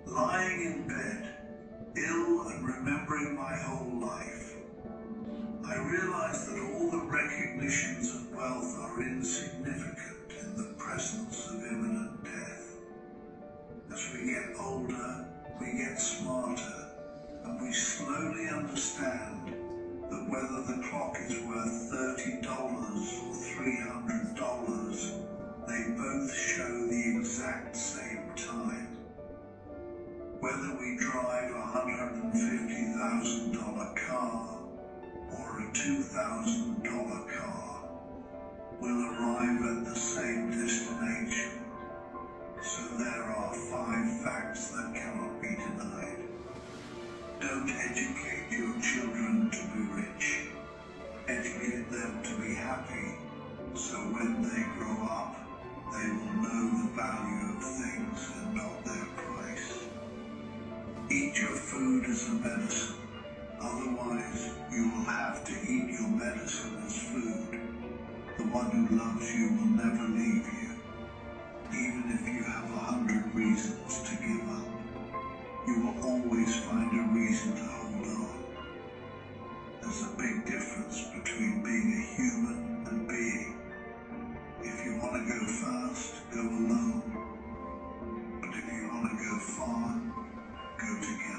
Lying in bed, ill and remembering my whole life, I realize that all the recognitions of wealth are insignificant in the presence of imminent death. As we get older, we get smarter, and we slowly understand that whether the clock is worth $30 or $300, they both show the exact same time. Whether we drive a $150,000 car or a $2,000 car, we'll arrive at the same destination. So there are 5 facts that cannot be denied. Don't educate your children to be rich. Educate them to be happy, so when they grow up, they will know the value of things and not their price. Eat your food as a medicine. Otherwise, you will have to eat your medicine as food. The one who loves you will never leave you. Even if you have 100 reasons to give up, you will always find a reason to hold on. There's a big difference between being a human and being. If you want to go fast, go alone. But if you want to go far, go together.